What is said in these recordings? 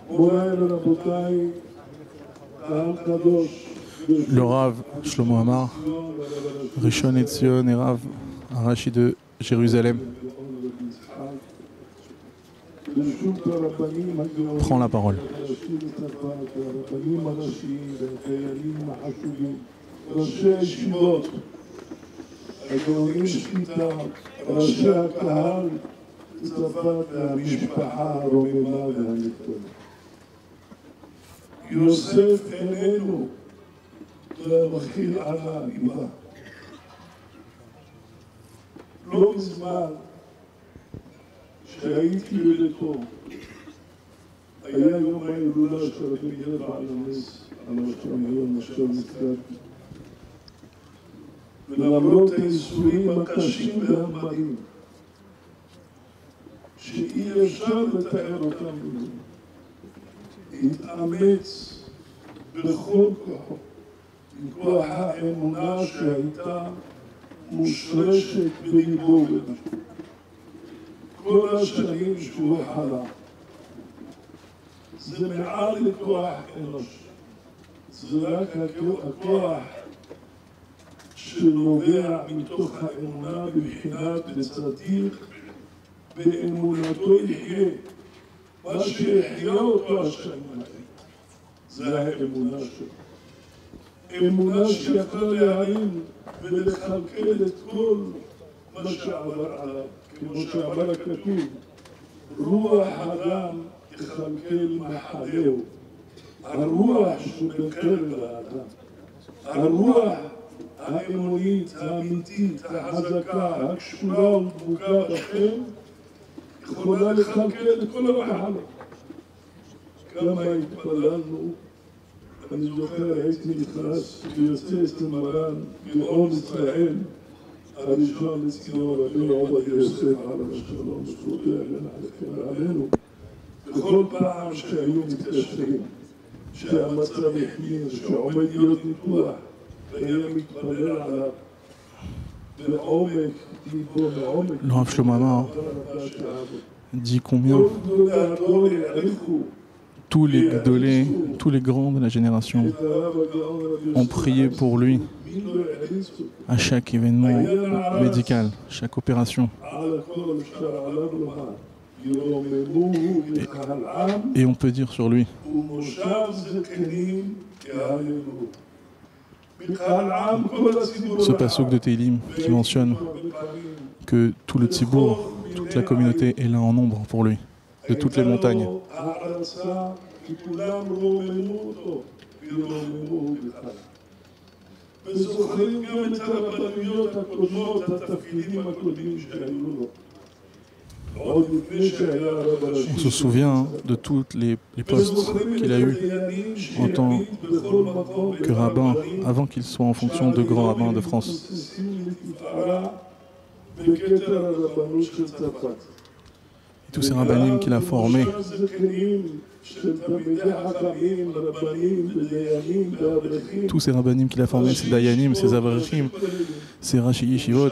Le Rav Shlomo Amar, Rishon LeZion et Rav Arashi de Jérusalem, prend la parole. יוסף איננו ומכיל על האיבה. לא מזמן שהייתי בביתו, היה יום ההילולה של רבי מאיר בעל הנס, על השם היום עכשיו נזכרתי. ולמרות הייסורים הקשים והמרים, שאי אפשר לתאר אותם במילים, התאמץ בכל כוחו, עם כוח האמונה שהייתה מושרשת בליבו ובנפשו. כל השנים שהוא חלה, זה מעל לכוח אנוש. זה רק הכוח שנובע מתוך האמונה בבחינת וצדיק, באמונתו יחיה. מה שהחיה אותו השנים האלה, זה האמונה שלו. אמונה שיכולה להרים ולכלכל את כל מה שעבר עליו, כמו שאמר הכתוב, רוח האדם תכלכל מחלהו. הרוח שבקרב האדם, הרוח האמונית, האמיתית, החזקה, הקשורה ודבוקה בכם, יכולה לכלכל את כל המחלות. כמה התפללנו, אני זוכר, הייתי נכנס ויוצא אצל מרן גאון ישראל, הראשון לציון רבי עובדיה יוסף עליו השלום, זכותו יגן עליכם ועלינו. בכל פעם שהיו מתקשרים, שהמצב החמיר, שעומד להיות ניתוח, והיה מתפלל עליו בעומק ליבו, בעומק. Le Rav Shlomo Amar dit combien tous les gdolés, tous les grands de la génération ont prié pour lui à chaque événement médical, chaque opération. Et on peut dire sur lui, ce passouk de Teilim qui mentionne que tout le Tzibour, toute la communauté est là en nombre pour lui, de toutes les montagnes. On se souvient de tous les postes qu'il a eus en tant que rabbin, avant qu'il soit en fonction de grand rabbin de France. Et tous ces rabbinim qu'il a formés, ces dayanim, ces avrechim, ces rashi yeshivot,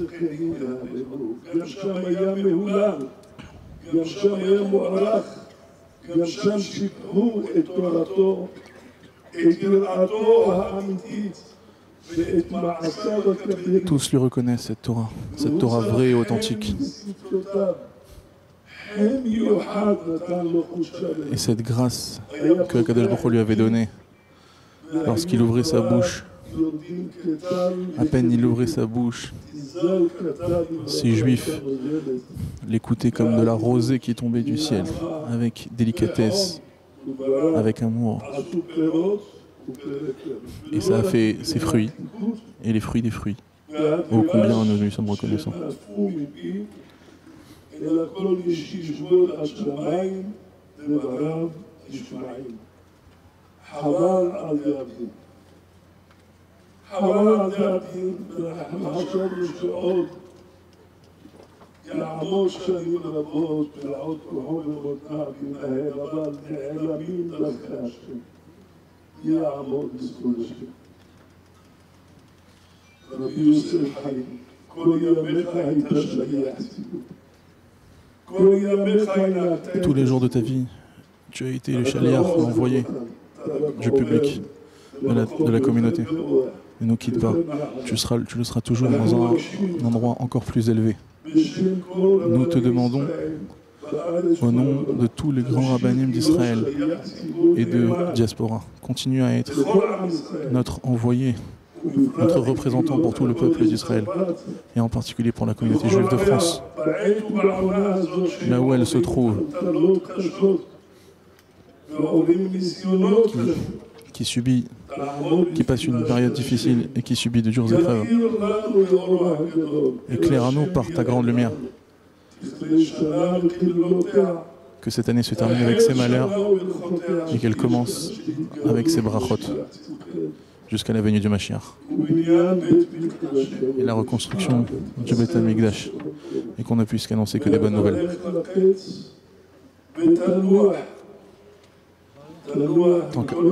tous lui reconnaissent cette Torah vraie et authentique. Et cette grâce que Akadosh Baruch Hu lui avait donnée, lorsqu'il ouvrait sa bouche, à peine il ouvrait sa bouche, ces juifs l'écoutaient comme de la rosée qui tombait du ciel, avec délicatesse, avec amour. Et ça a fait ses fruits, et les fruits des fruits. Ô combien nous lui sommes reconnaissants. אלא כל איש ישבור השמיים דבריו ישמעים. חבל על דעתנו. חבל על דעתנו, ואנחנו חשבנו שעוד יעמוד שנים רבות ולעוד כוחו ומותניו ינהל, אבל נעלמים דרכי השם. יעמוד בזכות השם. רבי יוסף חיים, כל ימיך הייתה שליח ציבור. Tous les jours de ta vie, Tu as été le chaliard envoyé du public, de la communauté. Ne nous quitte pas. Tu le seras toujours dans un endroit encore plus élevé. Nous te demandons, au nom de tous les grands rabbinim d'Israël et de diaspora, continue à être notre envoyé, notre représentant pour tout le peuple d'Israël, et en particulier pour la communauté juive de France, là où elle se trouve, qui passe une période difficile et qui subit de dures épreuves. Éclaire-nous par ta grande lumière. Que cette année se termine avec ses malheurs et qu'elle commence avec ses brachot jusqu'à la venue du Mashiach et la reconstruction du Beth Amikdash, et qu'on ne puisse qu'annoncer que des bonnes nouvelles. Tant que...